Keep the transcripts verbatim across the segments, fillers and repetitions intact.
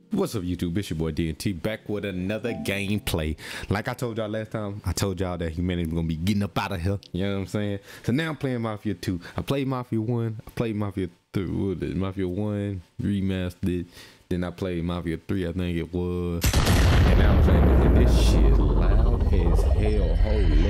What's up, YouTube? It's your boy D N T back with another gameplay. Like I told y'all last time, I told y'all that humanity was gonna be getting up out of here. You know what I'm saying? So now I'm playing Mafia two. I played Mafia one. I played Mafia three. What was it? Mafia one remastered. Then I played Mafia three. I think it was. And now I'm playing it. This shit loud as hell. Hold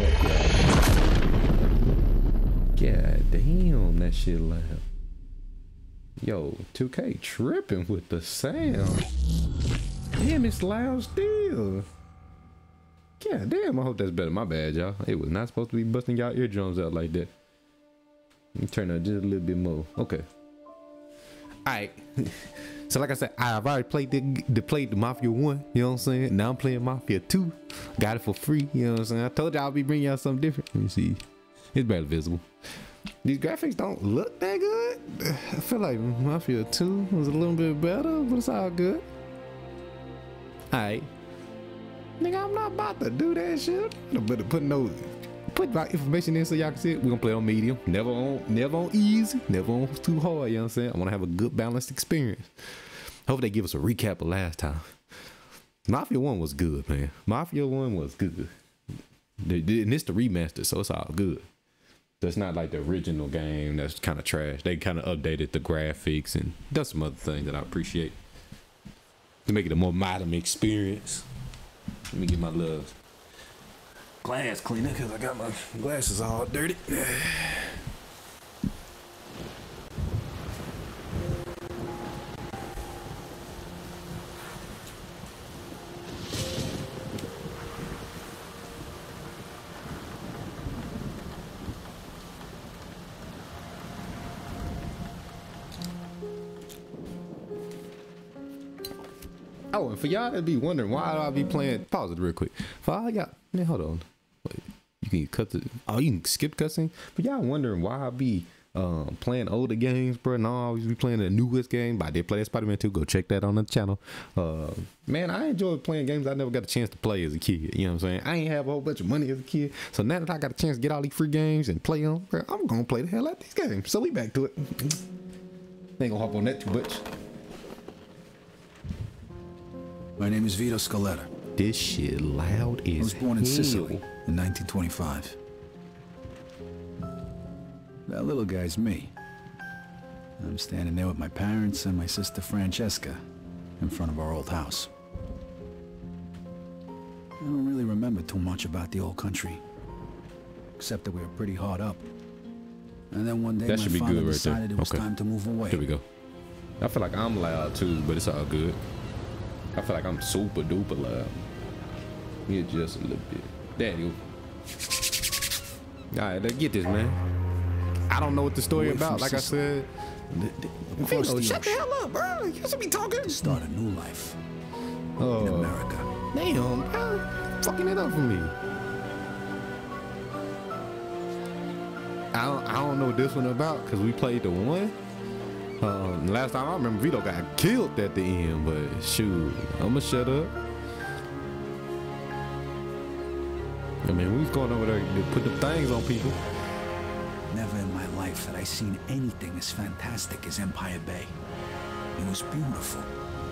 up, y'all. God damn, that shit loud. Yo, two K tripping with the sound. Damn, it's loud still. God damn, I hope that's better. My bad, y'all. It was not supposed to be busting y'all eardrums out like that. Let me turn up just a little bit more. Okay. Alright. So like I said, I've already played the, the played the Mafia one, you know what I'm saying? Now I'm playing Mafia two. Got it for free, you know what I'm saying? I told y'all I'll be bringing y'all something different. Let me see. It's barely visible. These graphics don't look that good. I feel like Mafia two was a little bit better, but it's all good. Alright. Nigga, I'm not about to do that shit. I'm better put no put my information in so y'all can see it. We're gonna play on medium. Never on never on easy, never on too hard, you know what I'm saying? I wanna have a good balanced experience. Hope they give us a recap of last time. Mafia one was good, man. Mafia one was good. They did, and it's the remaster, so it's all good. So it's not like the original game that's kind of trash. They kind of updated the graphics and done some other things that I appreciate to make it a more modern experience. Let me get my little glass cleaner because I got my glasses all dirty. Oh, and for y'all that be wondering why I be playing, pause it real quick. For all y'all, man, hold on. Wait, you can cut the, oh, you can skip cutscene. But y'all wondering why I be um, playing older games, bro. And I always be playing the newest game. But I did play Spider-Man two. Go check that on the channel. Uh, man, I enjoy playing games I never got a chance to play as a kid. You know what I'm saying? I ain't have a whole bunch of money as a kid. So now that I got a chance to get all these free games and play them, bro, I'm gonna play the hell out of these games. So we back to it. Ain't gonna hop on that too much. My name is Vito Scaletta. This shit loud as I was born in hell. Sicily in nineteen twenty-five. That little guy's me. I'm standing there with my parents and my sister Francesca in front of our old house. I don't really remember too much about the old country, except that we were pretty hard up. And then one day that my should be father good right decided there. it was Okay. time to move away. Here we go. I feel like I'm loud too, but it's all good. I feel like I'm super duper loud. Yeah, just a little bit. There you go. All right, let's get this, man. I don't know what the story Away about. from Like I Sicily. said, Across Vito, the shut the ocean. hell up, bro. You should be talking. To start a new life Oh, in America. damn, bro. Fucking it up for me. I don't, I don't know what this one about because we played the one. Um, last time I remember, Vito got killed at the end, but shoot, I'ma shut up. I mean, we was going over there to put the things on people. Never in my life had I seen anything as fantastic as Empire Bay. It was beautiful.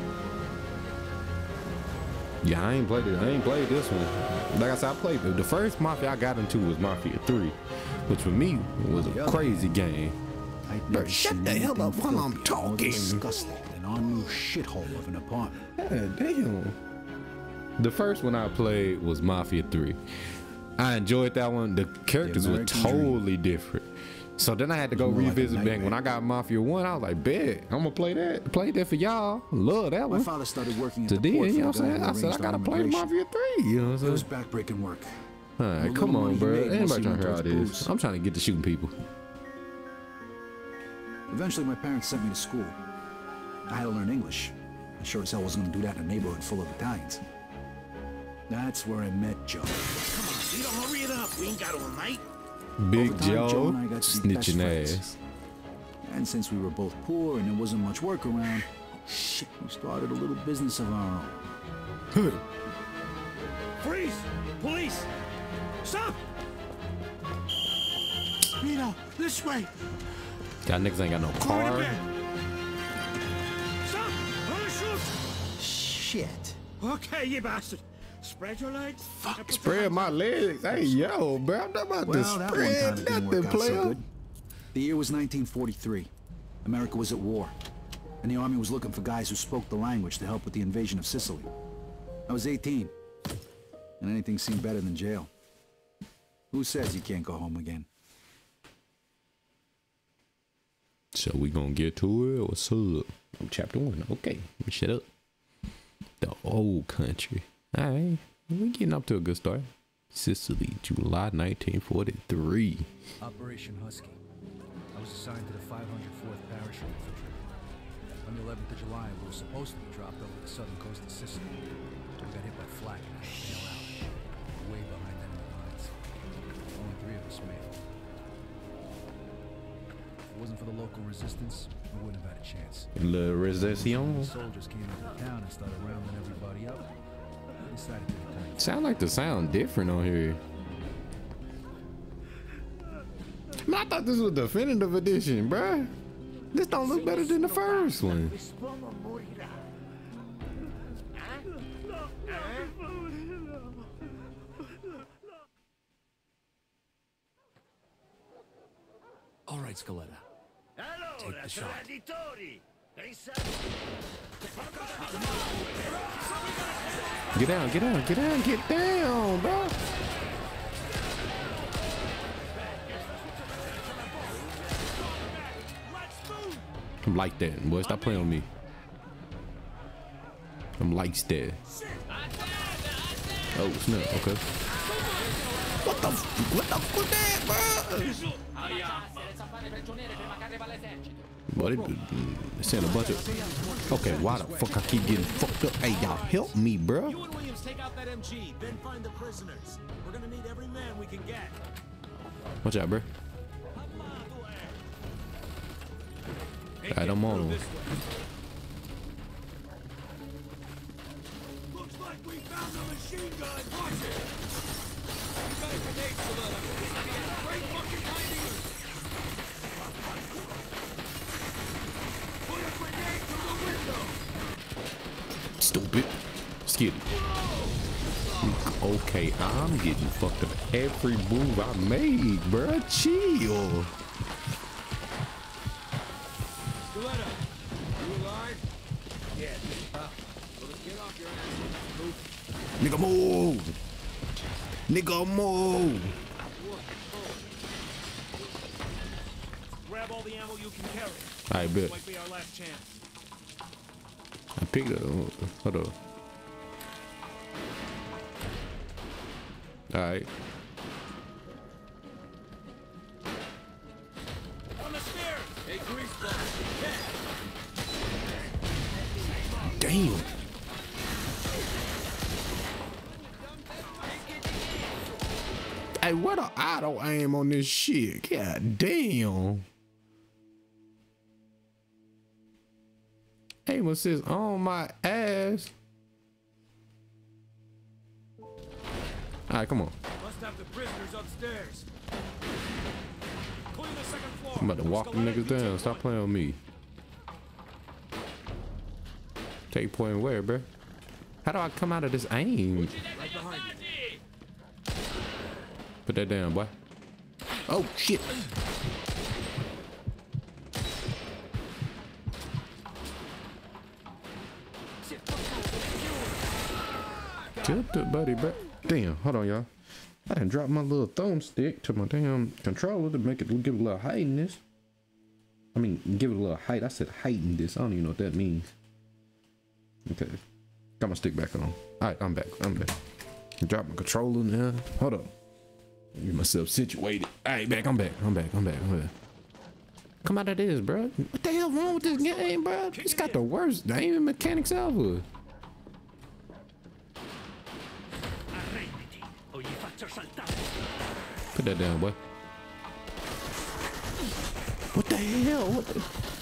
Yeah, I ain't played it. I ain't played this one. Like I said, I played the, the first Mafia I got into was Mafia three, which for me was a crazy game. I'd Bro, never shut seen the hell anything up while I'm filthier, more talking. disgusting than our new shithole of an apartment. God damn. The first one I played was Mafia three. I enjoyed that one. The characters were American totally different. So then I had to go more like a revisit back nightmare. when I got Mafia one. I was like, bet I'm gonna play that. Play that for y'all. Love that My one. father started working at So the then, port you for know the what I'm guy saying? who I said I arranged our gotta play immigration. Mafia three. You know what I'm It was saying? backbreaking work. All right, The come little on, money he bro. made Anybody mostly trying to hear all went towards this? booze. I'm trying to get to shooting people. Eventually, my parents sent me to school. I had to learn English. I sure as hell wasn't going to do that in a neighborhood full of Italians. That's where I met Joe. Come on, Vito, hurry it up. We ain't got all night. Big Over time, Joe, Joe and I got to be best snitching friends. ass. And since we were both poor and there wasn't much work around, shit, we started a little business of our own. Freeze! Police! Stop! Vito, this way! Y'all niggas ain't got no Forward car. again! Stop! I'm gonna shoot! shit. Okay, you bastard. Spread your legs. Fuck, spread my legs. Hey, yo, bro, I'm not about Well, to that one time spread it didn't nothing, work out so player. good. The year was nineteen forty-three. America was at war, and the army was looking for guys who spoke the language to help with the invasion of Sicily. I was eighteen, and anything seemed better than jail. Who says you can't go home again? So we gonna get to it. What's up? Chapter one. Okay, shut up. The old country. All right, we getting up to a good start. Sicily, July nineteen forty-three. Operation Husky. I was assigned to the five hundred fourth Parachute Infantry. On the eleventh of July, we were supposed to be dropped over the southern coast of Sicily. We got hit by flak and had to bail out. Way behind enemy lines. Only three of us made it. If it wasn't for the local resistance, we wouldn't have had a chance. Le The Resistance. soldiers came into town and started rounding everybody up. I decided to return. Sound like the sound different on here. Man, I thought this was the definitive edition, bruh. This don't look better than the first one. All right, Scaletta. Take the shot. Get down, get down, get down, get down, bro. I'm like that, boy. Stop playing with me. I'm like that. Oh, snap. Okay. What the? F what the fuck was that, bro? Boy, they, they sent a bunch of. Okay, why the fuck I keep getting fucked up? Hey, y'all, help me, bro. You and Williams take out that M G, then find the prisoners. We're gonna need every man we can get. Watch out, bro. Alright, I'm on. Looks like we found a machine gun. Watch it. You got a grenade, Scaletta. Right fucking behind you. Put a grenade through the window. Stupid. Skitty. Okay, I'm getting fucked up every move I made, bruh. Chill. Scaletta, you alive? Yeah. Uh, well, get off your ass. Move. Nigga, move. Nigga, move. Grab all the ammo you can carry. I bet. Might be our last chance. I picked it up. Hold on. Alright. On the stairs. Hey, greaseball. Damn. Hey, what a auto aim on this shit. God damn. Aim assist on my ass. Alright, come on. Must have the prisoners upstairs. Clean the second floor. I'm about to walk them niggas down. Stop playing with me. Take point where, bruh? How do I come out of this aim? Right behind you. Put that down, boy. Oh, shit. Get the buddy back. Damn, hold on, y'all. I done dropped my little thumbstick to my damn controller to make it give it a little height in this. I mean, give it a little height. I said height in this. I don't even know what that means. Okay. Got my stick back on. Alright, I'm back. I'm back. Drop my controller now. Hold on. Get myself situated. Alright, back. I'm back. I'm back. I'm back. I'm back. Come out of this, bro. What the hell wrong with this game, bro? It's got the worst aiming mechanics ever. Put that down, boy. What the hell? What the?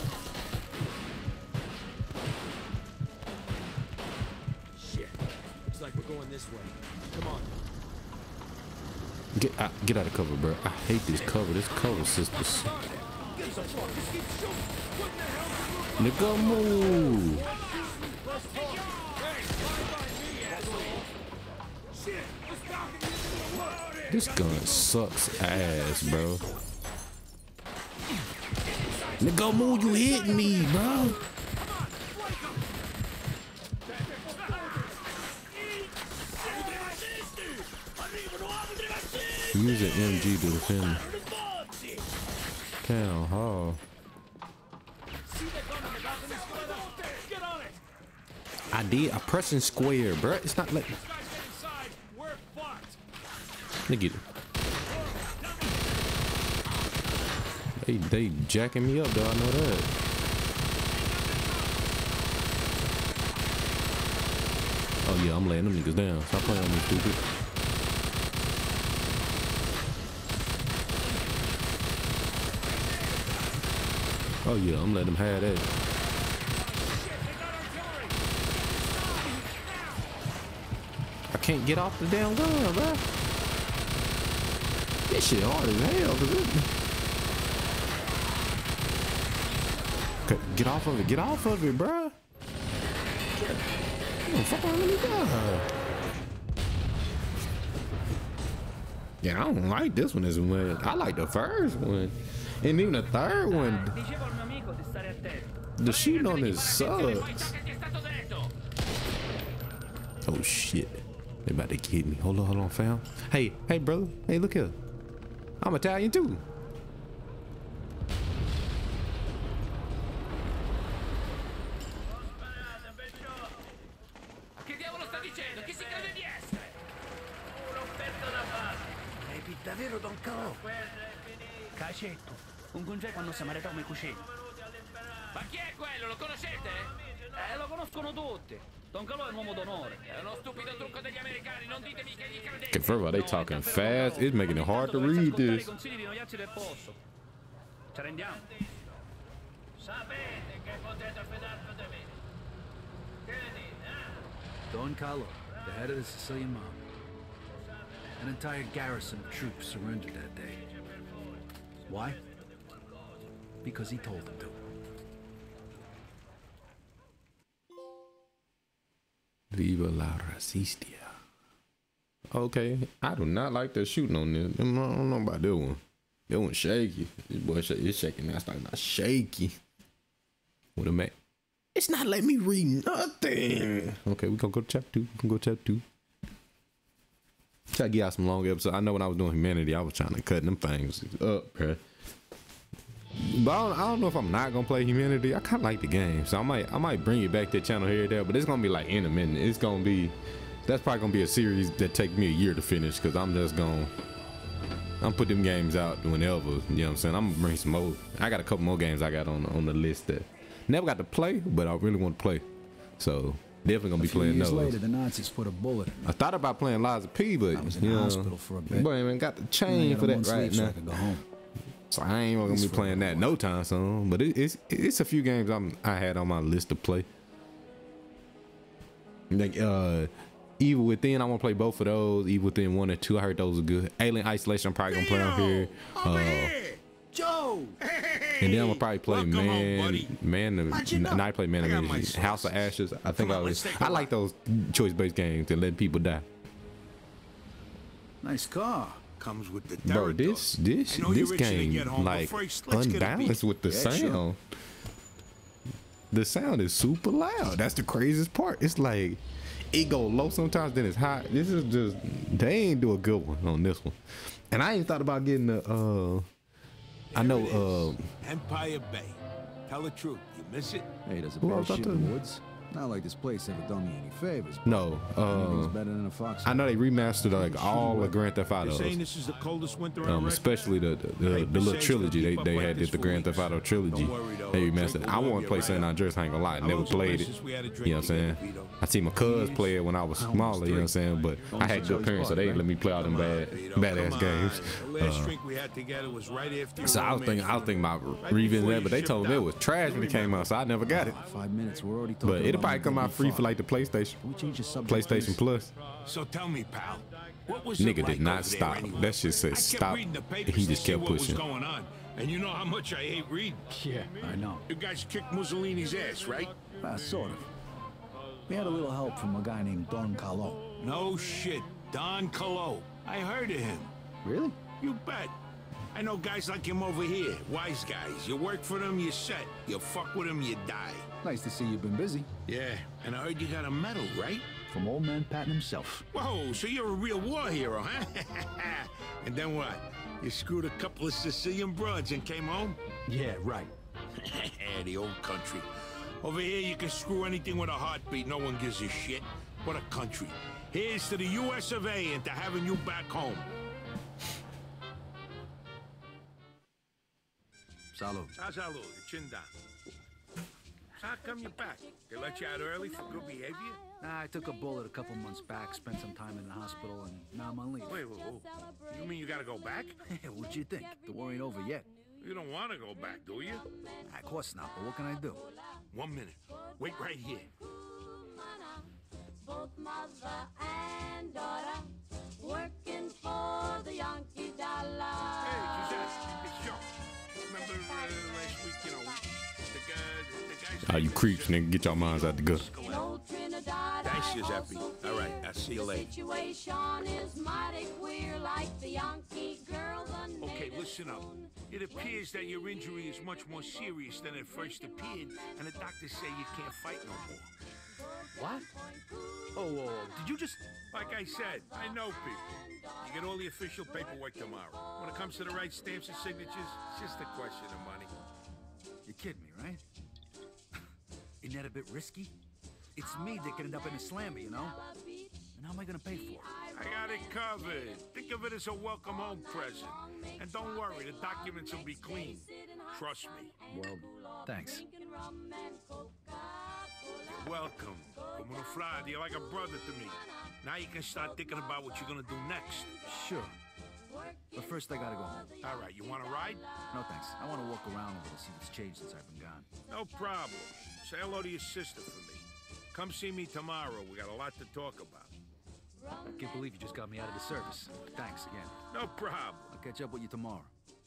Shit. Looks like we're going this way. Come on. Get out, get out of cover, bro. I hate this cover. This cover sisters. Nigga, move. This gun sucks ass, bro. Nigga, move, you hitting me, bro. Use an M G to defend. Town hall. I did. I pressing square, bro. It's not like. Look at it. They they jacking me up, though. I know that. Oh yeah, I'm laying them niggas down. Stop playing on me, stupid. Oh yeah, I'm letting them have that. I can't get off the damn gun, bro. This shit hard as hell, cause it... Okay, get off of it, get off of it, bro. Oh, fuck on, let me die. Yeah, I don't like this one as much. I like the first one. And even the third one. The shooting on this sucks. Oh shit. They about to get me. Hold on, hold on, fam. Hey, hey, brother. Hey, look here. I'm Italian too. Davvero Don Calò? Cacetto, un congeco quando si maritò come cucina. Ma chi è quello? Lo conoscete? Eh, lo conoscono tutti. Don Calò è un uomo d'onore. È uno stupido trucco degli americani, non ditemi che gli credete. Okay, first of all, they talking fast. It's making it hard to read this. Consigli di noiarsi del posto. Ci rendiamo. Sapete che potete affidarvi di me. Che dite, eh? Don Calò, the head of the Sicilian mob. An entire garrison of troops surrendered that day. Why? Because he told them to. Viva la Resistia. Okay, I do not like the shooting on this. I don't know about that one. That one's shaky. This boy is shaking. That's like not shaky. What a man. It's not letting me read nothing. Okay, we gonna go to chapter two. We can go to chapter two. Try to get out some long episodes. I know when I was doing Humanity, I was trying to cut them things up, bro. But I don't, I don't know if I'm not gonna play Humanity. I kind of like the game, so I might I might bring it back to the channel here or there. But it's gonna be like in a minute. It's gonna be that's probably gonna be a series that take me a year to finish because I'm just gonna I'm put them games out whenever. You know what I'm saying? I'm gonna bring some more. I got a couple more games I got on on the list that never got to play, but I really want to play. So. Definitely gonna be playing those. Later, the Nazis put a bullet in I thought about playing Liza P, but I was in you the know, hospital for a bit. boy, ain't got the chain for that right so now. I could go home. So I ain't gonna be playing that no time soon. But it, it's it's a few games I'm I had on my list to play. Like uh, Evil Within, I want to play both of those. Evil Within one and two, I heard those are good. Alien Isolation, I'm probably gonna play on here. Uh, Joe. And then I'm gonna probably play Welcome Man, home, Man, you know? and I play Man I got of my Energy, House of Ashes. I think Come I on, was. let's take a I like those choice-based games that let people die. Nice car. Comes with the Bro, this this this game like unbalanced with the Yeah, sound. sure. The sound is super loud. That's the craziest part. It's like it go low sometimes, then it's high. This is just they ain't do a good one on this one. And I ain't thought about getting the. Uh, I know. Uh, Empire Bay. Tell the truth. You miss it? Hey, there's a Who bear else out shit in there? the woods. Not like this place ever done me any favors. but no. anything's Uh, better than a fox. I know they remastered like all the Grand Theft They're Autos. saying this is the coldest winter on Um, record. especially the the, the, the little trilogy they, they had did the Grand Theft Auto trilogy. Don't worry, though. They remastered. Drake I will want to play get San right Andreas. I ain't gonna lie, How never long's the played place it. since we had a drink You know what I'm saying? together, Vito? I see my cuz play it when I was smaller. You know what I'm saying? But I had good parents, so they didn't let me play all them Come on, bad Vito, badass come games. on. The last Uh, drink we had together was right after you so were I was on thinking, I was Manchester. thinking about revisiting that, but they told me it was trash when it came out, so I never got it. Five minutes. We're already talking. But it'll about probably come out free for like the PlayStation, Can we change the subject, PlayStation please? Plus. So tell me, pal, what was Nigga it like did not over there stop. anyway? That shit said I kept stop. reading the He papers just to see kept what was pushing. going on, and you know how much I hate reading. Yeah, I know. You guys kicked Mussolini's ass, right? Uh, sort of. We had a little help from a guy named Don Carlo. No shit, Don Carlo. I heard of him. Really? You bet. I know guys like him over here, wise guys. You work for them, you set. You fuck with them, you die. Nice to see you've been busy. Yeah, and I heard you got a medal, right? From old man Patton himself. Whoa, so you're a real war hero, huh? And then what? You screwed a couple of Sicilian broads and came home? Yeah, right. The old country. Over here, you can screw anything with a heartbeat. No one gives a shit. What a country. Here's to the U S of A and to having you back home. Salud. Ah, salud. Your chin down. So how come you're back? They let you out early for good behavior? Nah, I took a bullet a couple months back, spent some time in the hospital, and now I'm on leave. Wait, wait, wait. You mean you gotta go back? What'd you think? The war ain't over yet. You don't want to go back, do you? Of course not, but what can I do? One minute. Wait right here. Both mother and daughter working for the Yankee dollar. Hey, Giuseppe, it's Joe. Remember uh, last week, you know, the guy, the guy. Oh, you creeps, nigga. Get your minds out the gutter. Thanks, Giuseppe. All right, I'll see you later. Situation is mighty queer, like the Yankee girl, the Okay, listen up. It appears that your injury is much more serious than it first appeared, and the doctors say you can't fight no more. What? Oh, whoa, whoa. Did you just... Like I said, I know people. You get all the official paperwork tomorrow. When it comes to the right stamps and signatures, it's just a question of money. You're kidding me, right? Isn't that a bit risky? It's me that could end up in a slammer, you know? And how am I gonna pay for it? I got it covered. Think of it as a welcome home present. And don't worry, the documents will be clean. Trust me. Well, thanks. You're welcome. Como no frade, you're like a brother to me. Now you can start thinking about what you're gonna do next. Sure. But first I gotta go home. All right, you wanna ride? No thanks. I wanna walk around a little, see what's changed since I've been gone. No problem. Say hello to your sister for me. Come see me tomorrow. We got a lot to talk about. I can't believe you just got me out of the service. Thanks again. No problem. I'll catch up with you tomorrow.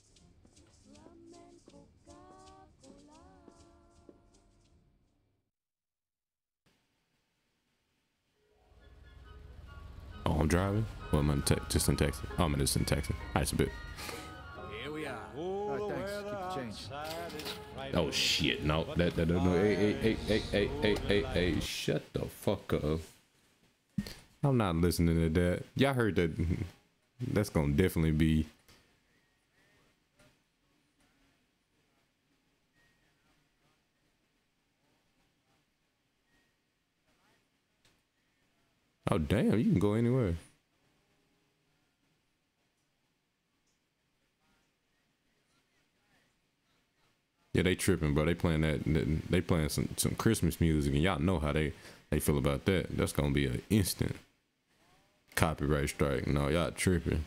Oh, I'm driving? Well, I'm in te just in Texas. Oh, I'm just in Texas. That's a bit. Here we are. All right, thanks. Keep the change. Oh shit! No, that that no. Hey, hey, hey, hey, hey, hey, hey, hey! Shut the fuck up! I'm not listening to that. Y'all heard that? That's gonna definitely be. Oh damn! You can go anywhere. Yeah, they tripping, bro. They playing that. They playing some some Christmas music, and y'all know how they they feel about that. That's gonna be an instant copyright strike. No, y'all tripping.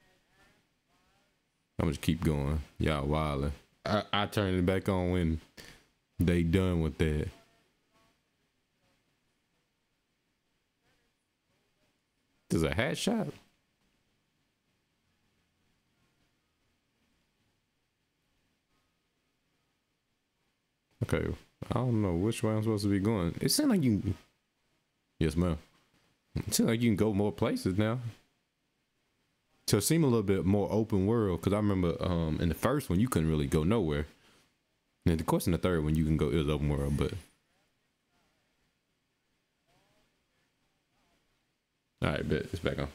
I'm gonna just keep going. Y'all wildin'. I I turn it back on when they done with that. There's a hat shop. Okay, I don't know which way I'm supposed to be going. It seems like you. Yes, ma'am. It seems like you can go more places now. To seem a little bit more open world, because I remember um in the first one you couldn't really go nowhere. And of course in the third one you can go, it was open world, but. All right, bet it's back on.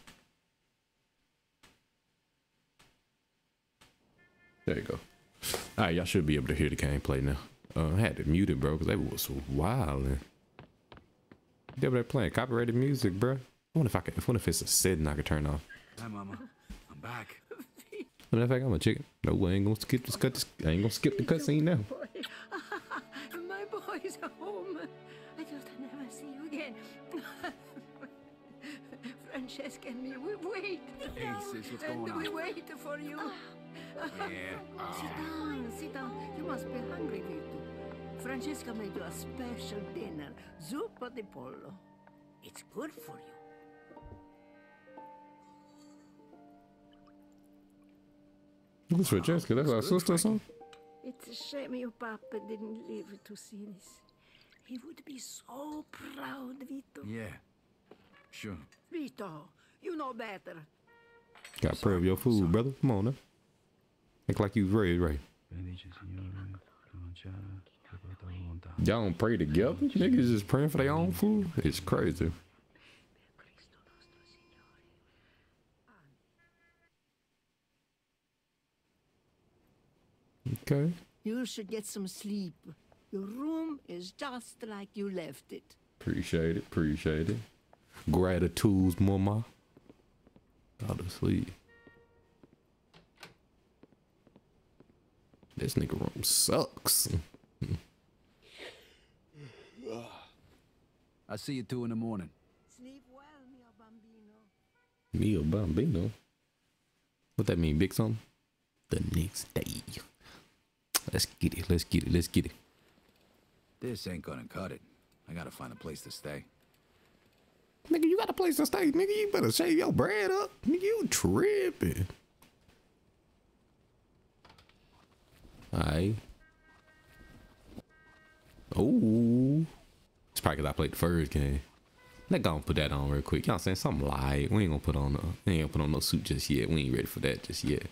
There you go. All right, y'all should be able to hear the gameplay now. Uh, I had to mute it, bro, because they was so wild. They were playing copyrighted music, bro. I wonder if I could. I wonder if it's a setting I could turn off. Hi, Mama. I'm back. Matter of fact, I'm a chicken. No, I ain't gonna skip this cut. This, I ain't gonna skip the cutscene now. My boy's home. I just never see you again. Francesca and me, we wait. Hey, sis, what's going and on? we wait for you. Yeah. Sit down, sit down. You must be hungry, Vito. Francesca made you a special dinner, zuppa di pollo. It's good for you. Who's Francesca? That's our sister or something? It's a shame your papa didn't live to see this. He would be so proud, Vito. Yeah, sure. Vito, you know better. Got pray of your food, brother. Come on now. Act like you was raised right. Y'all don't pray together? Niggas just praying for their own food? It's crazy. Okay. You should get some sleep. Your room is just like you left it. Appreciate it. Appreciate it. Gratitudes, mama. Go to sleep. This nigga room sucks. I'll see you two in the morning. Sleep well, mio bambino. Mio bambino? What that mean, big something? The next day. Let's get it. Let's get it. Let's get it. This ain't gonna cut it. I gotta find a place to stay. Nigga, you got a place to stay. Nigga, you better shave your bread up. Nigga, you tripping. Alright. Oh. It's probably because I played the first game. Let's go and put that on real quick. Y'all saying something light. We ain't gonna put on no, we ain't gonna put on no suit just yet. We ain't ready for that just yet.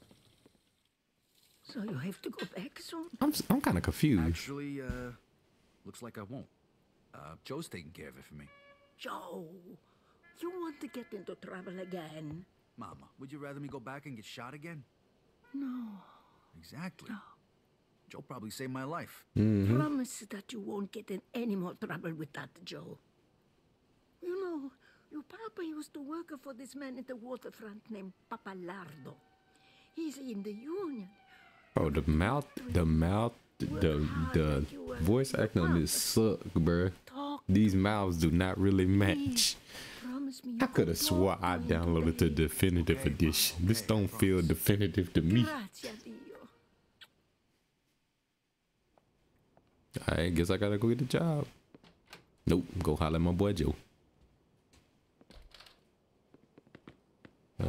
So you have to go back soon? I'm I'm kind of confused. Actually, uh, looks like I won't. Uh, Joe's taking care of it for me. Joe, you want to get into trouble again? Mama, would you rather me go back and get shot again? No. Exactly. No. Joe probably saved my life. Mm-hmm. Promise that you won't get in any more trouble with that, Joe. You know, your papa used to work for this man at the waterfront named Papalardo. He's in the union. Oh, the mouth, the mouth, the the voice acting on this suck, bruh. These mouths do not really match. I could have swore I downloaded the definitive edition. This don't feel definitive to me. I guess I gotta go get a job. Nope, go holler at my boy Joe. Uh,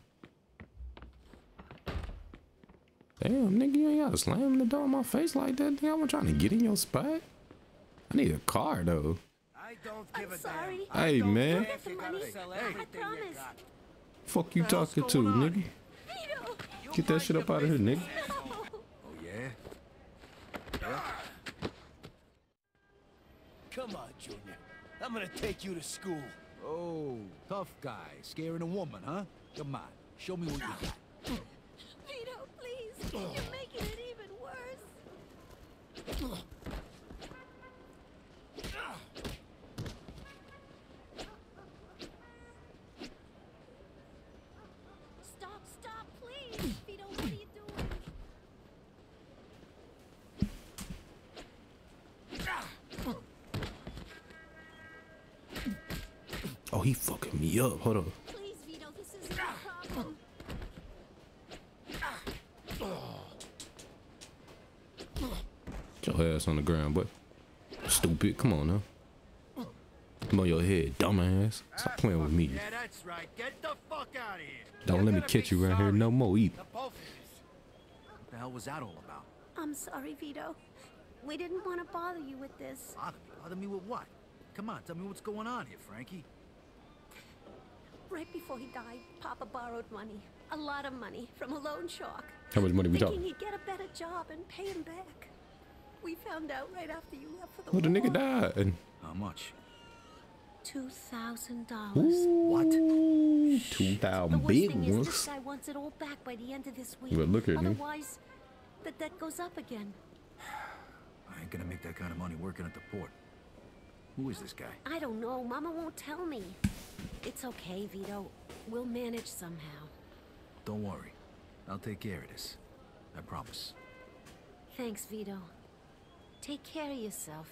damn, nigga, you ain't gotta slam the door in my face like that. Nigga, I'm trying to get in your spot. I need a car though. I don't give I'm a sorry. damn. Hey man, Get the money. I promise. fuck you talking to, nigga? Vito! Get that shit up out of here, nigga. Oh, yeah? Yeah? Come on, Junior. I'm gonna take you to school. Oh, tough guy. Scaring a woman, huh? Come on. Show me what you got. Vito, please. You're making it even worse. Stop, stop, please. Vito, what are you doing? Oh, he fucking me up. Hold on. Please, Vito, this isn't a problem. Get your ass on the ground, boy. Stupid. Come on now. Come on your head, dumbass. Stop playing with me. Yeah, that's right. Get the fuck out of here. Don't let me catch you around here no more either. The both of you. What the hell was that all about? I'm sorry, Vito. We didn't want to bother you with this. Bother me? Bother me with what? Come on, tell me what's going on here, Frankie. Right before he died, Papa borrowed money. A lot of money from a loan shark. How much money we Thinking talking? he'd get a better job and pay him back. We found out right after you left for the Oh, the war. nigga died. How much? Two thousand dollars. What? Two The thousand worst big thing is this ones. guy wants it all back by the end of this week. But look at me. Otherwise, the debt goes up again. I ain't gonna make that kind of money working at the port. Who is this guy? I don't know. Mama won't tell me. It's okay, Vito. We'll manage somehow. Don't worry. I'll take care of this. I promise. Thanks, Vito. Take care of yourself.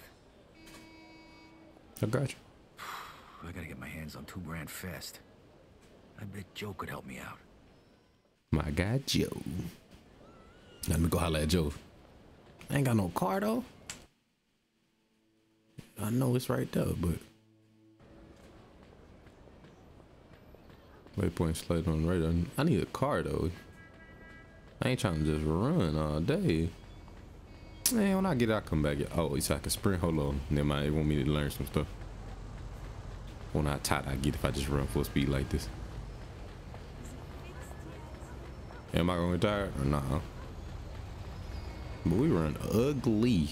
I got you. I gotta get my hands on two grand fast. I bet Joe could help me out. My guy Joe. Let me go holler at Joe. I ain't got no car though. I know it's right there, but waypoint slide on radar. I need a car though. I ain't trying to just run all day. Man, when I get out, I come back. Oh, it's like a sprint. Hold on. Never mind. They want me to learn some stuff. When I tight, I get if I just run full speed like this. Am I gonna retire or not? But we run ugly.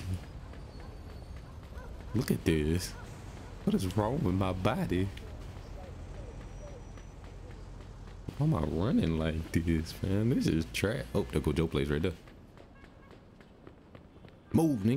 Look at this. What is wrong with my body? Why am I running like this, man? This is trash. Oh, there go Joe Place right there. Move, nigga.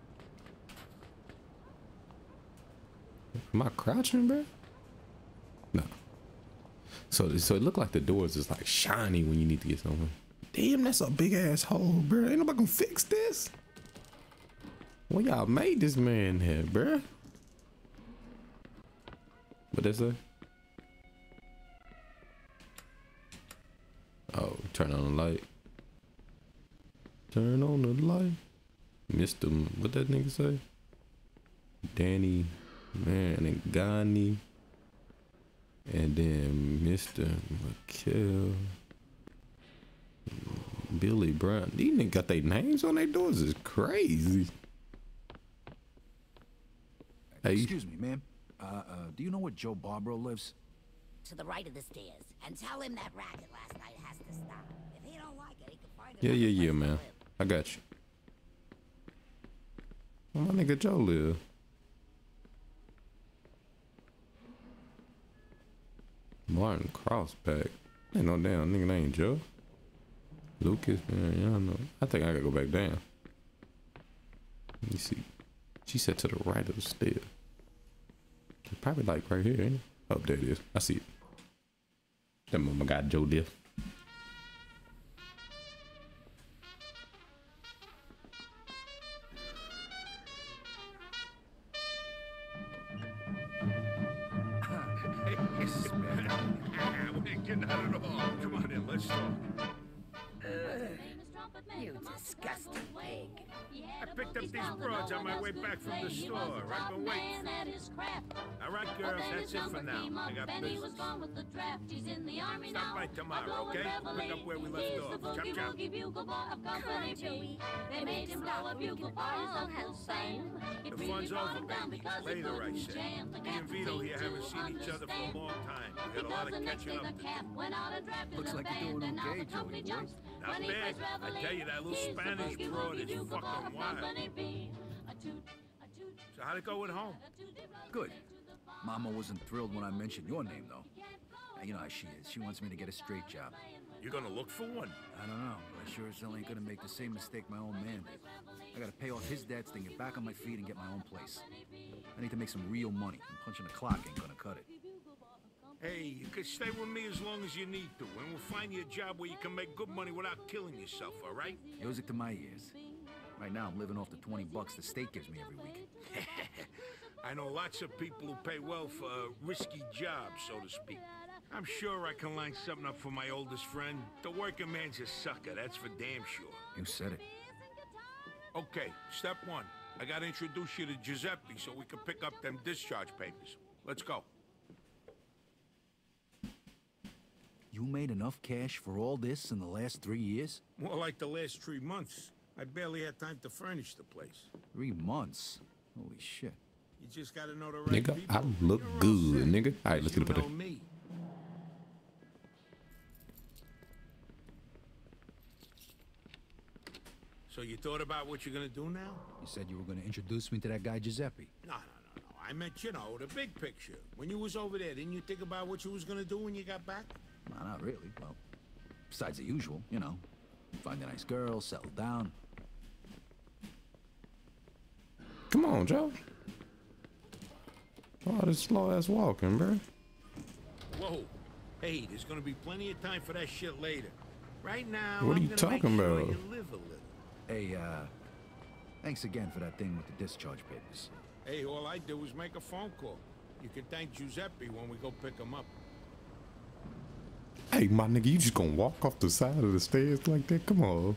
Am I crouching, bro? No. So, so it looked like the doors is like shiny when you need to get somewhere. Damn, that's a big ass hole, bro. Ain't nobody gonna fix this. Well, y'all made this man here, bro. What that say? Oh, turn on the light. Turn on the light. Mister What that nigga say? Danny, man, and Ghani. And then Mister McKell. Billy Brown. These niggas got their names on their doors. It's crazy. Hey. Excuse me, ma'am. Uh, uh, do you know where Joe Barbaro lives? To the right of the stairs, and tell him that racket last night has to stop. If he don't like it, he can find Yeah, yeah, yeah, place to man. live. I got you. Where my nigga Joe live? Martin Crosspack. Ain't no damn nigga named Joe. Lucas, man, y'all know. I think I gotta go back down. Let me see. She said to the right of the stairs. Probably like right here, ain't it? Oh, there it is. I see it. That my guy Joe there. Yes, man. We ain't getting out at all. Come on in, let's talk. You disgusting pig. I picked up these broads on my way back from the store. I've been waiting. All right, girls, that's it for now. I got business. Stop by tomorrow, okay? Pick up where we left off. Chop, chop. Joey. They made him blow a bugle all have fun. The fun's over, baby. Later, I said. Me and Vito here haven't seen each other for a long time. We got a lot of catching up to do. Looks like you're doing okay, Joey boy. Not bad. I tell you, that little Spanish broad is fucking wild. So how'd it go at home? Good. Mama wasn't thrilled when I mentioned your name, though. Uh, You know how she is. She wants me to get a straight job. You're gonna look for one? I don't know, but I sure as hell ain't gonna make the same mistake my old man did. I gotta pay off his debts, then get back on my feet and get my own place. I need to make some real money, and punching the clock ain't gonna cut it. Hey, you can stay with me as long as you need to, and we'll find you a job where you can make good money without killing yourself, all right? Music to my ears. Right now, I'm living off the twenty bucks the state gives me every week. I know lots of people who pay well for a risky jobs, so to speak. I'm sure I can line something up for my oldest friend. The working man's a sucker, that's for damn sure. You said it. Okay, step one. I gotta introduce you to Giuseppe so we can pick up them discharge papers. Let's go. You made enough cash for all this in the last three years? More like the last three months. I barely had time to furnish the place. Three months? Holy shit. You just gotta know the right Nigga, people. I look You're all good, set. nigga. All right, let's You get up know there. me. So you thought about what you're gonna do now? You said you were gonna introduce me to that guy Giuseppe. No, no, no, no. I meant, you know, the big picture. When you was over there, didn't you think about what you was gonna do when you got back? No, not really. Well, besides the usual, you know. Find a nice girl, settle down. Come on, Joe. Oh, this slow ass walking, bro. Whoa. Hey, there's gonna be plenty of time for that shit later. Right now, What are I'm you gonna talking make sure about? you live a little. Hey, uh, thanks again for that thing with the discharge papers. Hey, all I do is make a phone call. You can thank Giuseppe when we go pick him up. Hey, my nigga, you just gonna walk off the side of the stairs like that? Come on.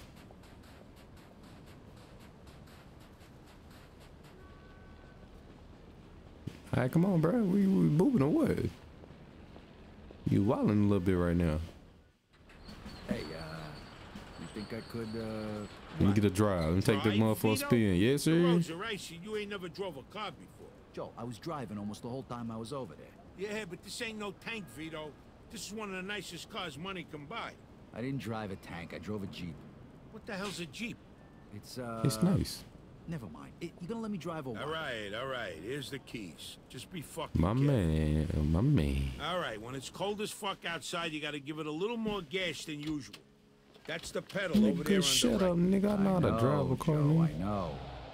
All right, come on, bro. We, we moving or what? You wilding a little bit right now. Hey, uh, you think I could, uh... Let me get a drive. Let me take the motherfucker spin. Yes, The sir. roads are icy. You ain't never drove a car before. Joe, I was driving almost the whole time I was over there. Yeah, but this ain't no tank, Vito. This is one of the nicest cars money can buy. I didn't drive a tank. I drove a Jeep. What the hell's a Jeep? It's, uh... It's nice. Never mind. It, you gonna let me drive over? All right, all right. Here's the keys. Just be fucking My careful. man, my man. All right, when it's cold as fuck outside, you gotta give it a little more gas than usual. That's the pedal over there on Nigga, shut the up, right. nigga. I know how to know, drive a car, Joe, man. I know.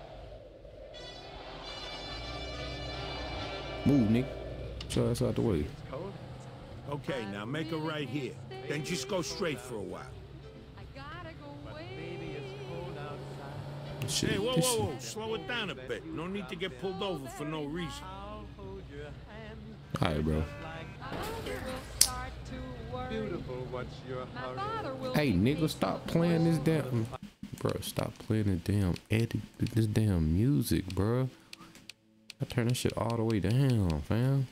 Move, nigga. Show us out the way. Okay, now make a right here. Then just go straight for a while. Shit, Hey, whoa, this whoa, shit- whoa. Slow it down a bit. No need to get pulled over for no reason. All right, bro. Hey, nigga, stop playing this damn... Bro, stop playing the damn edit, this damn music, bro. I turn this shit all the way down, fam.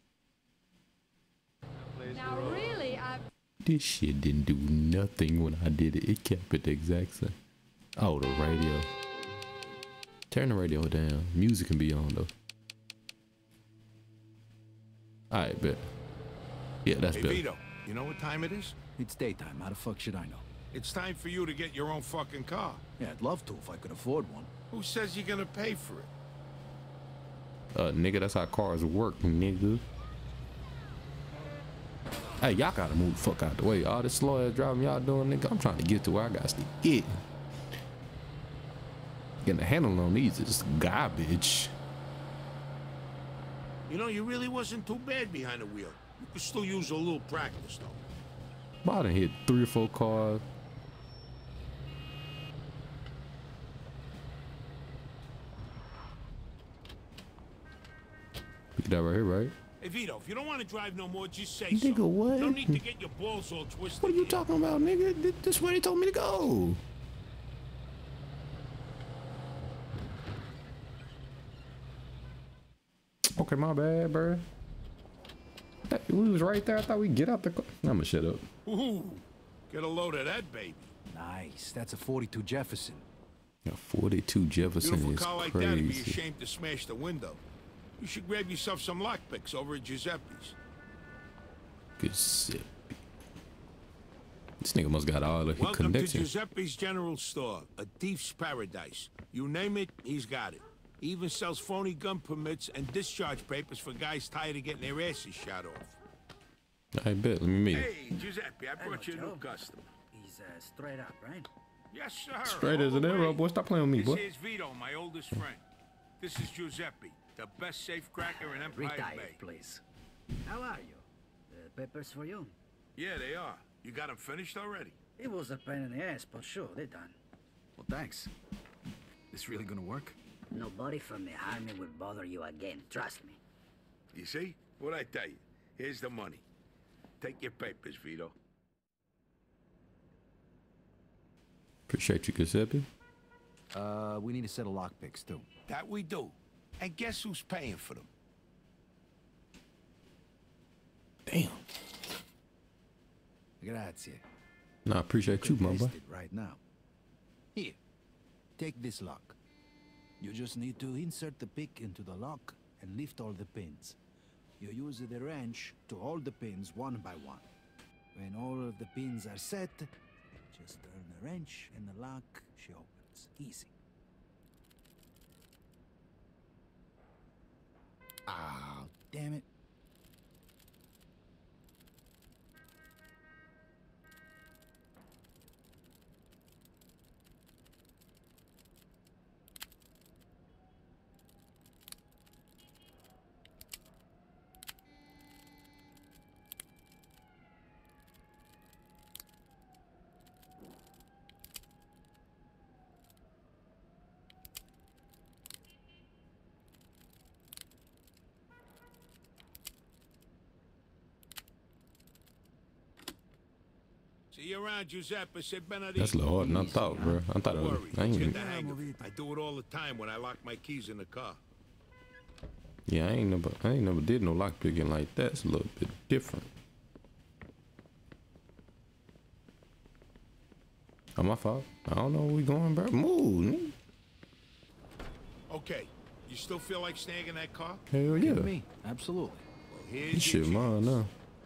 Now really, I This shit didn't do nothing when I did it. It kept it the exact same. Oh, the radio. Turn the radio down. Music can be on, though. All right, bet. Yeah, that's Hey, better. Vito, you know what time it is? It's daytime. How the fuck should I know? It's time for you to get your own fucking car. Yeah, I'd love to if I could afford one. Who says you're gonna pay for it? Uh, nigga, that's how cars work, nigga. Hey, y'all gotta move the fuck out the way. All this slow ass driving y'all doing, nigga, I'm trying to get to where I got to get. Getting the handle on these is garbage. You know, you really wasn't too bad behind the wheel. You could still use a little practice, though. But I done hit three or four cars. Pick that right here, right? Hey, Vito, if you don't want to drive no more, just say Nigga, so. what? No need to get your balls all twisted. What are you here. talking about, nigga? Th- This is where they told me to go. Okay, my bad, bro. That- We was right there. I thought we'd get out the car. I'ma shut up. Ooh, get a load of that, baby. Nice. That's a forty-two Jefferson. Yeah, forty-two Jefferson Beautiful is car like that, it'd be crazy. ashamed to smash the window. You should grab yourself some lockpicks over at Giuseppe's. Good shit. This nigga must got all the Welcome to connections. Giuseppe's General Store, a thief's paradise. You name it, he's got it. He even sells phony gun permits and discharge papers for guys tired of getting their asses shot off. I bet. Let me meet him. Hey, Giuseppe, I brought you a new customer. He's uh, straight up, right? Yes, sir. Straight as all an the arrow, way. boy. Stop playing with me, This boy. is Vito, my oldest friend. This is Giuseppe, the best safecracker in Empire Retired, Bay. please. How are you? The papers for you? Yeah, they are. You got them finished already? It was a pain in the ass, but sure, they're done. Well, thanks. This really gonna work? Nobody from the army will bother you again, trust me. You see? What'd I tell you? Here's the money. Take your papers, Vito. Appreciate you, Giuseppe. Uh, we need a set of lockpicks, too. That we do. And guess who's paying for them? Damn. Grazie. Nah, I appreciate you, my boy. Test it right now. Here, take this lock. You just need to insert the pick into the lock and lift all the pins. You use the wrench to hold the pins one by one. When all of the pins are set, just turn the wrench and the lock, she opens. Easy. Ah, damn it. See you around, Giuseppe. Say Benedict. That's a little harder than I thought, bro. I thought it Don't was. worry. I Let's ain't get even, the hang of it. I do it all the time when I lock my keys in the car. yeah, I ain't never, I ain't never did no lock picking like that. It's a little bit different. Oh, my fault. I don't know where we going, bro. Move. Nigga. Okay, you still feel like snagging that car? Hell yeah. Give me, absolutely. Well, here's This your shit mine now.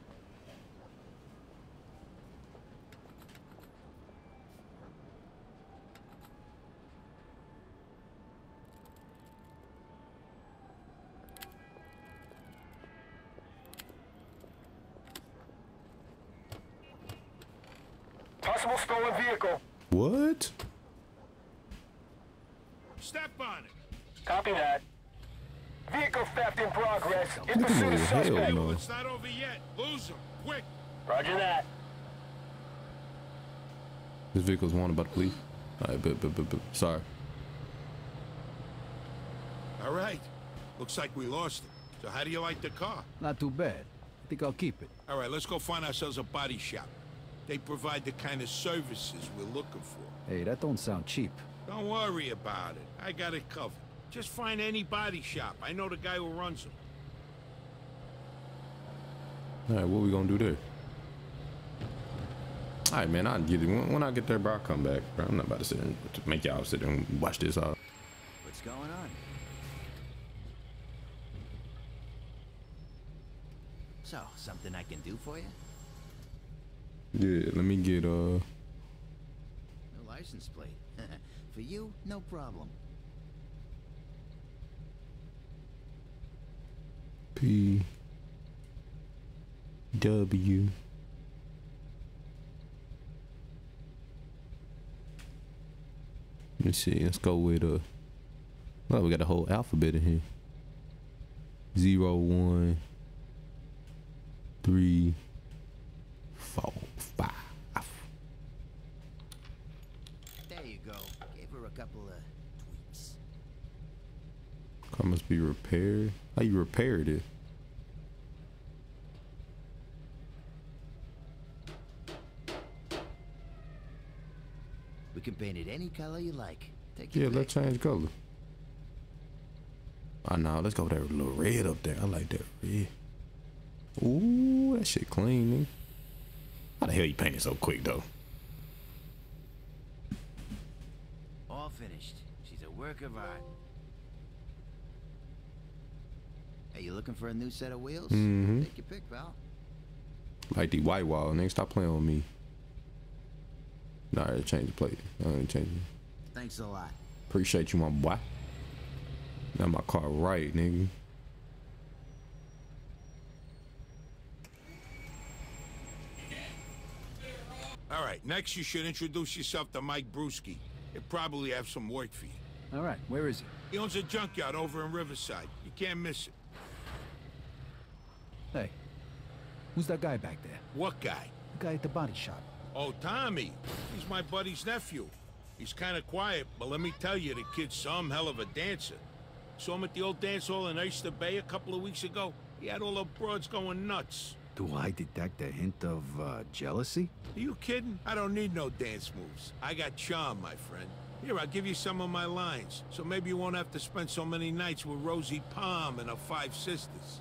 Possible stolen vehicle. What? Step on it. Copy that. Vehicle theft in progress. In Look at pursuit me, of hell suspect. Hey, no. well, it's not over yet. Lose him, quick. Roger that. This vehicle's wanted by the police. Alright, but, but, but, but, sorry. All right. Looks like we lost him. So how do you like the car? Not too bad. I think I'll keep it. All right, let's go find ourselves a body shop. They provide the kind of services we're looking for. Hey, that don't sound cheap. Don't worry about it. I got it covered. Just find any body shop. I know the guy who runs them. Alright, what we gonna do there? Alright, man, I'll get it. When, when I get there, bro, I'll come back. Bro, I'm not about to sit there and to make y'all sit there and watch this out. What's going on? So, something I can do for you? Yeah, let me get, uh... No license plate. For you, no problem. P... W... Let me see, let's go with, uh... well, we got a whole alphabet in here. Zero, one... Three... Four, five. There you go. Gave her a couple of tweaks. Car must be repaired. How you repaired it? We can paint it any color you like. Take your Yeah, pick. let's change color. Oh no, let's go with that little red up there. I like that red. Ooh, that shit clean, nigga. How the hell you paint it so quick though? All finished. She's a work of art. Hey, you looking for a new set of wheels? Mm-hmm. Take your pick, pal. Like the white wall, nigga. Stop playing with me. Nah, I change the plate. I ain't changing. Thanks a lot. Appreciate you, my boy. Now my car right, nigga. All right, next you should introduce yourself to Mike Brewski. He'll probably have some work for you. All right, where is he? He owns a junkyard over in Riverside. You can't miss it. Hey, who's that guy back there? What guy? The guy at the body shop. Oh, Tommy. He's my buddy's nephew. He's kind of quiet, but let me tell you, the kid's some hell of a dancer. Saw him at the old dance hall in Oyster Bay a couple of weeks ago. He had all the broads going nuts. Do I detect a hint of uh, jealousy? Are you kidding? I don't need no dance moves. I got charm, my friend. Here, I'll give you some of my lines, so maybe you won't have to spend so many nights with Rosie Palm and her five sisters.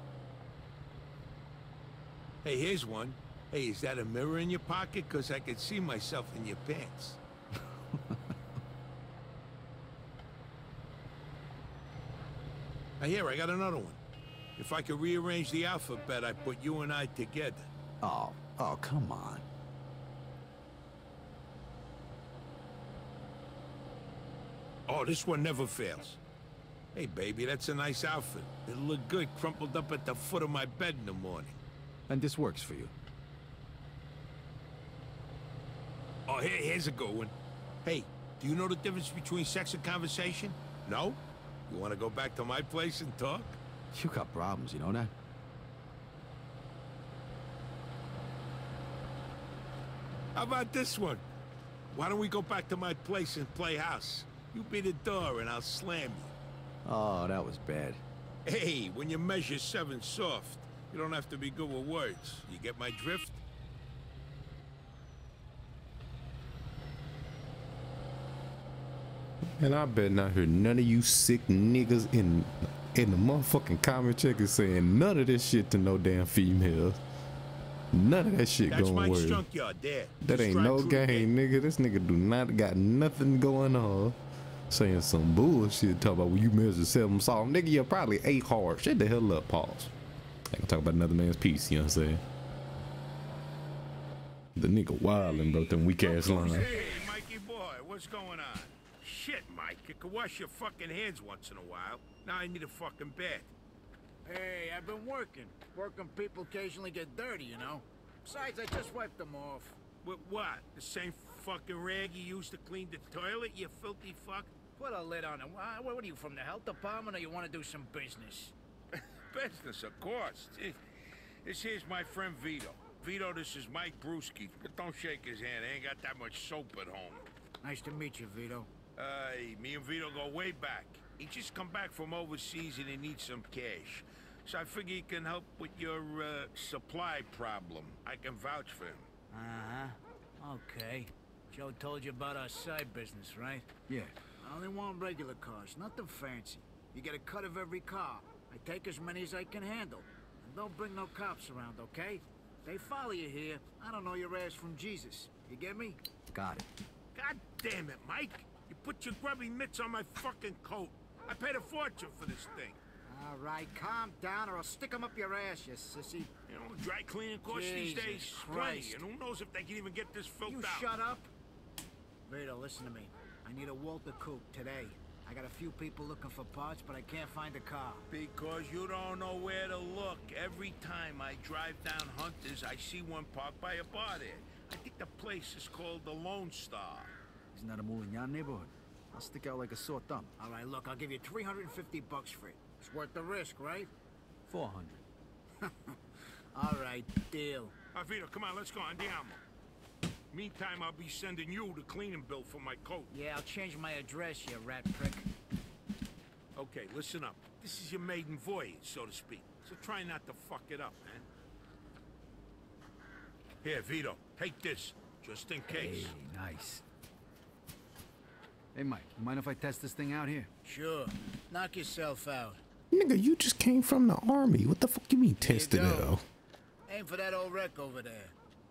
Hey, here's one. Hey, is that a mirror in your pocket? Because I could see myself in your pants. Hey, here, I got another one. If I could rearrange the alphabet, I'd put you and I together. Oh, oh, come on. Oh, this one never fails. Hey, baby, that's a nice outfit. It'll look good crumpled up at the foot of my bed in the morning. And this works for you. Oh, here, here's a good one. Hey, do you know the difference between sex and conversation? No? You want to go back to my place and talk? You got problems, you know that? How about this one? Why don't we go back to my place and play house? You be the door and I'll slam you. Oh, that was bad. Hey, when you measure seven soft, you don't have to be good with words. You get my drift? And I bet not hear none of you sick niggas in in the motherfucking comment section saying none of this shit to no damn females. None of that shit That's gonna Mike's work. junkyard there. That Just ain't drive no through the game, nigga. This nigga do not got nothing going on. Saying some bullshit. Talk about when you measure seven salt. Nigga, you probably ate hard. Shut the hell up. Pause. I can talk about another man's piece, you know what I'm saying? The nigga wildin', bro, them weak ass lines. Hey, Mikey boy, what's going on? Shit, Mike, you can wash your fucking hands once in a while. Now I need a fucking bath. Hey, I've been working. Working people occasionally get dirty, you know? Besides, I just wiped them off. With what? The same fucking rag you used to clean the toilet, you filthy fuck? Put a lid on it. What, what are you, from the health department, or you want to do some business? Business, of course. This here's my friend Vito. Vito, this is Mike Brewski. But don't shake his hand. I ain't got that much soap at home. Nice to meet you, Vito. Uh, me and Vito go way back. He just come back from overseas and he needs some cash. So I figure he can help with your uh, supply problem. I can vouch for him. Uh-huh. Okay. Joe told you about our side business, right? Yeah. I only want regular cars, nothing fancy. You get a cut of every car. I take as many as I can handle. And don't bring no cops around, okay? They follow you here. I don't know your ass from Jesus. You get me? Got it. God damn it, Mike. You put your grubby mitts on my fucking coat. I paid a fortune for this thing. All right, calm down or I'll stick them up your ass, you sissy. You know, dry cleaning costs these Jesus days Christ. plenty, and who knows if they can even get this filth You out. shut up. Vito, listen to me. I need a Walter coupe today. I got a few people looking for parts, but I can't find a car. Because you don't know where to look. Every time I drive down Hunters, I see one parked by a bar there. I think the place is called the Lone Star. Isn't that a move in your neighborhood? I'll stick out like a sore thumb. All right, look, I'll give you three hundred fifty bucks for it. It's worth the risk, right? Four hundred. All right, deal. Uh, Vito, come on, let's go. Andiamo. Meantime, I'll be sending you the cleaning bill for my coat. Yeah, I'll change my address, you rat prick. Okay, listen up. This is your maiden voyage, so to speak. So try not to fuck it up, man. Here, Vito, take this, just in case. Hey, nice. Hey, Mike, you mind if I test this thing out here? Sure. Knock yourself out. Nigga, you just came from the army. What the fuck you mean tested it go. out? Aim for that old wreck over there.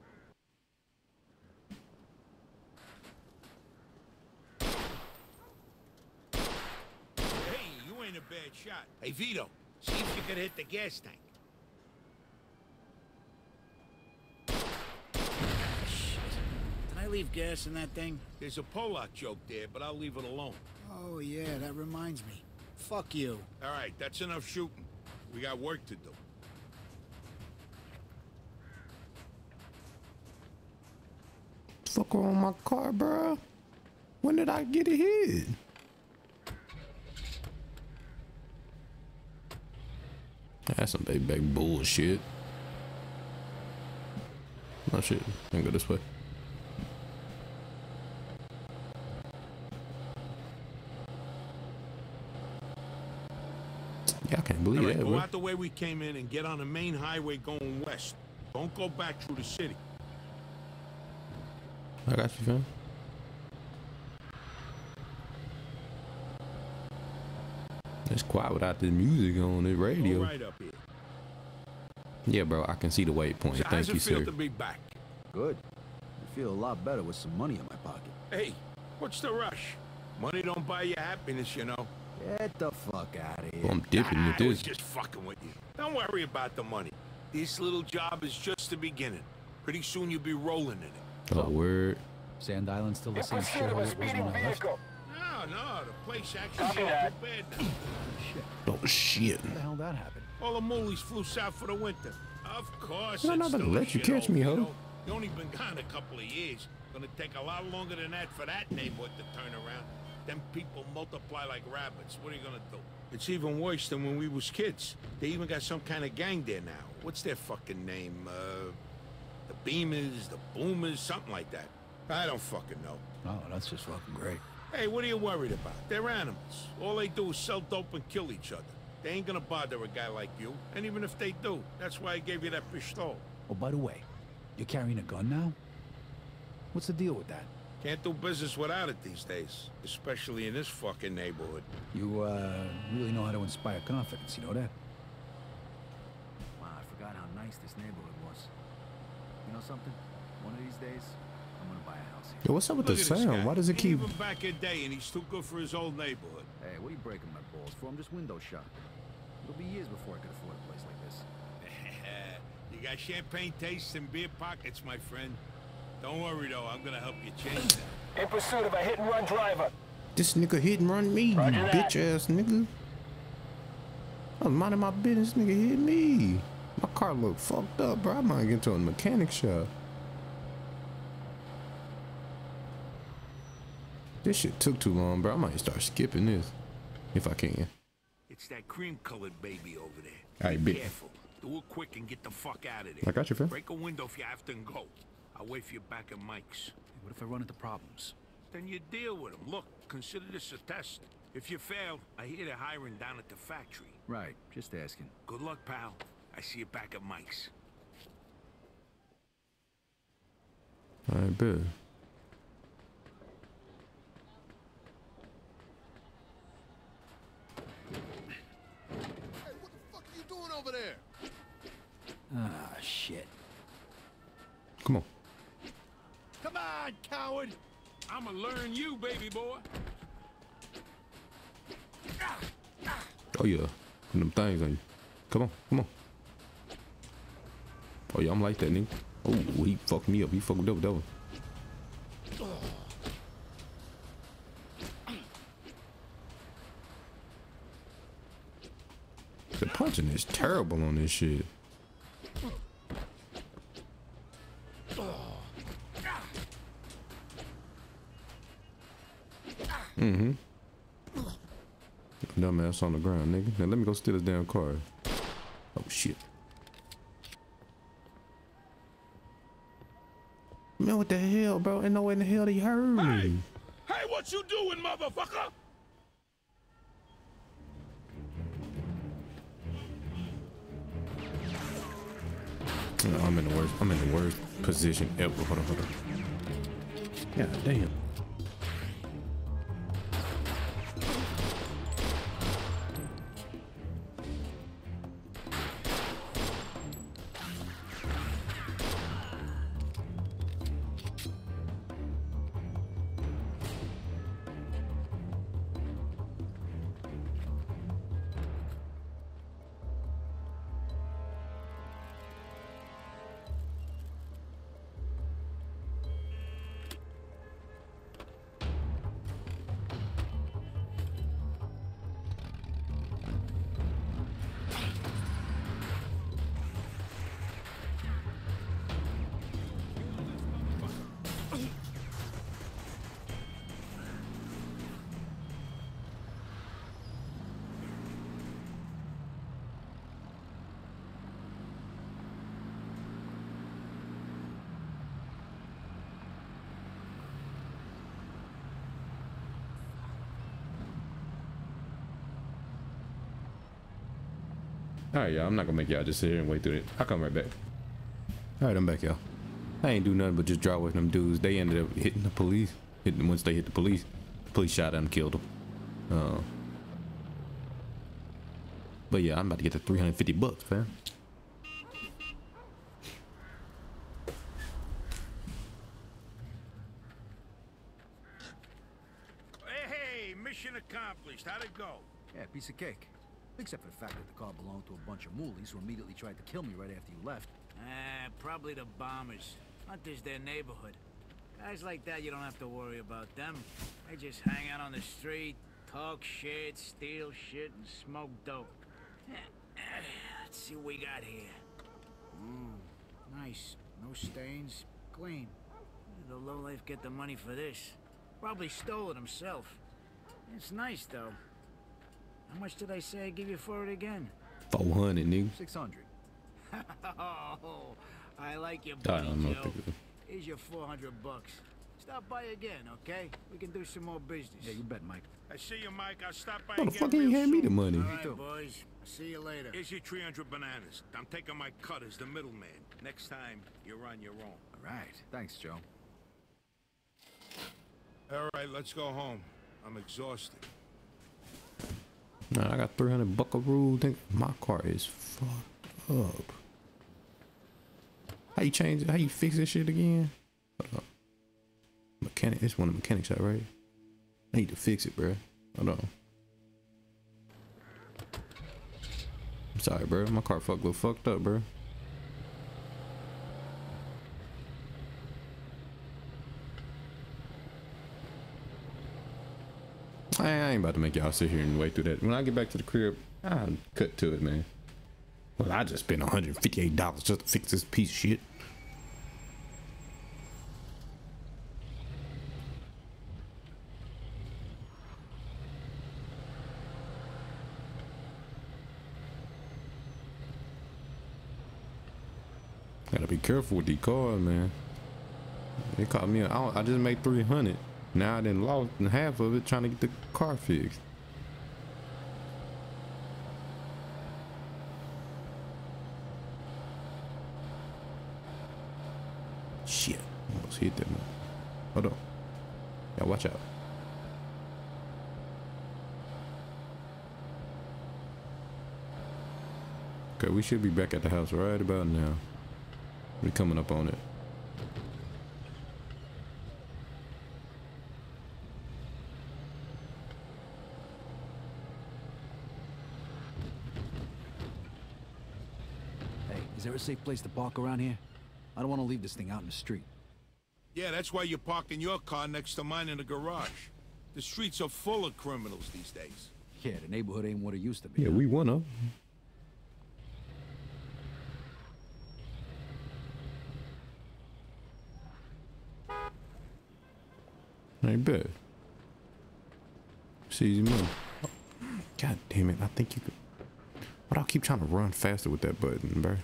Hey, you ain't a bad shot. Hey, Vito, see if you can hit the gas tank. Did I leave gas in that thing? There's a Polak joke there, but I'll leave it alone. Oh, yeah, that reminds me. Fuck you. All right, that's enough shooting. We got work to do. Fuck on my car, bro. When did I get it hit? That's some big, big bullshit. Oh shit, I can go this way. Yeah, I can't believe All right, that, go bro. out the way we came in and get on the main highway going west. Don't go back through the city. I got you, fam. It's quiet without the music on the radio. Go right up here. Yeah, bro, I can see the waypoint. So Thank how's you, it feel sir. to be back? Good. I feel a lot better with some money in my pocket. Hey, what's the rush? Money don't buy you happiness, you know. Get the fuck out of here. Well, I'm dipping Ah, with I was this. just fucking with you. Don't worry about the money. This little job is just the beginning. Pretty soon you'll be rolling in it. Oh, word. Sand Island's still the same shithole it was when I left. No, no, the place actually ain't too bad now. Shit. Oh, shit. How the hell that happened? All the moolies flew south for the winter. Of course, No, no, it's but still a let you shithole, catch me, ho. you know. You only been gone a couple of years. Gonna take a lot longer than that for that neighborhood to turn around. Them people multiply like rabbits. What are you gonna do? It's even worse than when we was kids. They even got some kind of gang there now. What's their fucking name? Uh, the Beamers, the Boomers, something like that. I don't fucking know. Oh, that's just fucking great. Hey, what are you worried about? They're animals. All they do is sell dope and kill each other. They ain't gonna bother a guy like you. And even if they do, that's why I gave you that pistol. Oh, by the way, you're carrying a gun now? What's the deal with that? Can't do business without it these days, especially in this fucking neighborhood. You, uh, really know how to inspire confidence, you know that? Wow, I forgot how nice this neighborhood was. You know something? One of these days, I'm gonna buy a house here. Yo, what's up with Look the at this sound? guy. Why does it Ain't keep... even back in day, and he's too good for his old neighborhood. Hey, what are you breaking my balls for? I'm just window shopping. It'll be years before I could afford a place like this. You got champagne tastes and beer pockets, my friend. Don't worry, though. I'm gonna help you change that. In pursuit of a hit-and-run driver. This nigga hit and run me, you bitch ass nigga. I was minding my business, nigga hit me. My car look fucked up, bro. I might get to a mechanic shop. This shit took too long, bro. I might start skipping this if I can. It's that cream-colored baby over there. All right, Be bitch. careful. Do it quick and get the fuck out of there. I got you, fam. Break a window if you have to and go. I'll wait for you back at Mike's. Hey, what if I run into problems? Then you deal with them. Look, consider this a test. If you fail, I hear they're hiring down at the factory. Right, just asking. Good luck, pal. I see you back at Mike's. I bet. Hey, what the fuck are you doing over there? Ah, shit. Come on. Come on, coward! I'ma learn you, baby boy. Oh yeah, put them things on you. Come on, come on. Oh yeah, I'm like that nigga. Oh, he fucked me up. He fucked up, though. The punching is terrible on this shit. Mm-hmm. Dumbass on the ground, nigga. Now let me go steal this damn car. Oh shit. Man, what the hell, bro? Ain't no way in the hell he heard me. Hey! Hey, what you doing, motherfucker? No, I'm in the worst. I'm in the worst position ever. Hold on, hold on. God damn. All right, y'all. I'm not gonna make y'all just sit here and wait through it. I'll come right back. All right, I'm back, y'all. I ain't do nothing but just draw with them dudes. They ended up hitting the police. Hitting once they hit the police, the police shot at them, killed them. Uh, but yeah, I'm about to get the three hundred fifty bucks, fam. Hey, hey, mission accomplished. How'd it go? Yeah, piece of cake. Except for the fact that the car belonged to a bunch of moolies who immediately tried to kill me right after you left. Ah, probably the bombers. Hunter's their neighborhood. Guys like that, you don't have to worry about them. They just hang out on the street, talk shit, steal shit, and smoke dope. Let's see what we got here. Mm, nice. No stains. Clean. The lowlife get the money for this. Probably stole it himself. It's nice, though. How much did I say I'd give you for it again? four hundred, nigga. six hundred. Oh, I like your I buddy, don't know. Joe. Here's your four hundred bucks. Stop by again, okay? We can do some more business. Yeah, you bet, Mike. I see you, Mike. I'll stop by How the again fuck you real hand me soon. the money? All right, boys. I'll see you later. Here's your three hundred bananas. I'm taking my cut as the middleman. Next time, you're on your own. All right. Thanks, Joe. All right, let's go home. I'm exhausted. Nah, I got three hundred buckaroo. Think my car is fucked up. How How you change it? How you fix this shit again? Hold on. Mechanic. It's one of the mechanic shop, right? I need to fix it, bro. Hold on. I'm sorry, bro. My car fuck look fucked up, bro. I ain't about to make y'all sit here and wait through that. When I get back to the crib, I'll cut to it, man. Well, I just spent one hundred fifty-eight dollars just to fix this piece of shit. Gotta be careful with these cars, man. They caught me. I, I just made three hundred. Now I done lost half of it trying to get the car fixed. Shit, almost hit that man. Hold on. Yeah, watch out. Okay, we should be back at the house right about now. We're coming up on it. Hey, is there a safe place to park around here? I don't want to leave this thing out in the street. Yeah, that's why you're parking your car next to mine in the garage. The streets are full of criminals these days. Yeah, the neighborhood ain't what it used to be. Yeah, huh? we wanna. I bet. See easy move. God damn it! I think you could. But I'll keep trying to run faster with that button, bro.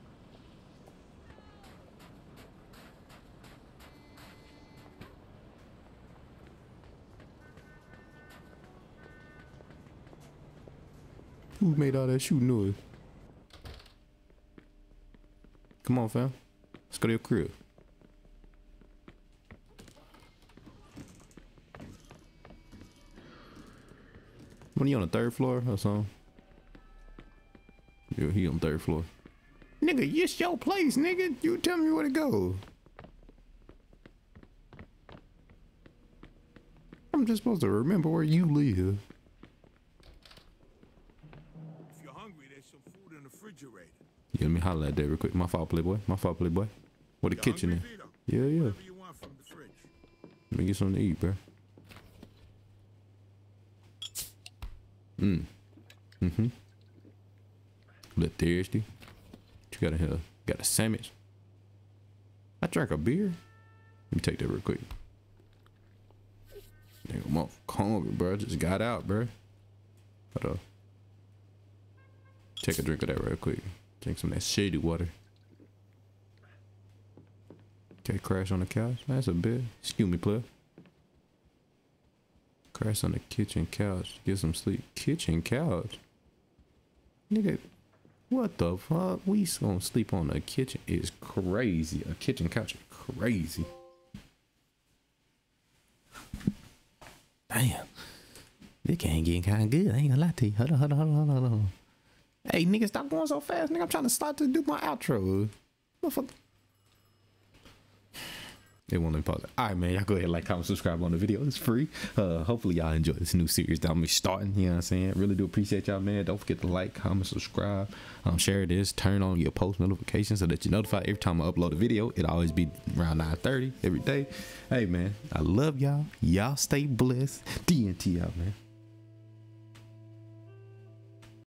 Who made all that shooting noise? Come on, fam. Let's go to your crib. What are you on the third floor or something? Yeah, he on the third floor. Nigga, it's your place, nigga. You tell me where to go. I'm just supposed to remember where you live. If you're hungry, there's some food in the refrigerator. Yeah, let me holler at that real quick. My fault, playboy. My fault, playboy. Where the You kitchen hungry, is? Vito? Yeah, yeah. Whatever you want from the fridge. Let me get something to eat, bro. Mm. Mm-hmm. A little thirsty. What you got in here? Got a sandwich. I drank a beer. Let me take that real quick. Nigga, I'm off hungry, bro. Just got out, bro. Hold up. Take a drink of that real quick. Drink some of that shady water. Okay, crash on the couch. That's a bit. Excuse me, player. Crash on the kitchen couch. Get some sleep. Kitchen couch? Nigga, what the fuck? We gonna sleep on the kitchen is crazy. A kitchen couch is crazy. Damn. This game getting kind of good. I ain't gonna lie to you. Hold on, hold on, hold on, hold on. Hey, nigga, stop going so fast. Nigga, I'm trying to start to do my outro. Motherfucker. It won't let me pause it. All right, man. Y'all go ahead, like, comment, subscribe on the video. It's free. Uh, hopefully y'all enjoy this new series that I'm gonna be starting. You know what I'm saying? Really do appreciate y'all, man. Don't forget to like, comment, subscribe, um, share this, turn on your post notifications so that you're notified every time I upload a video. It'll always be around nine thirty every day. Hey, man, I love y'all. Y'all stay blessed. D N T out, man.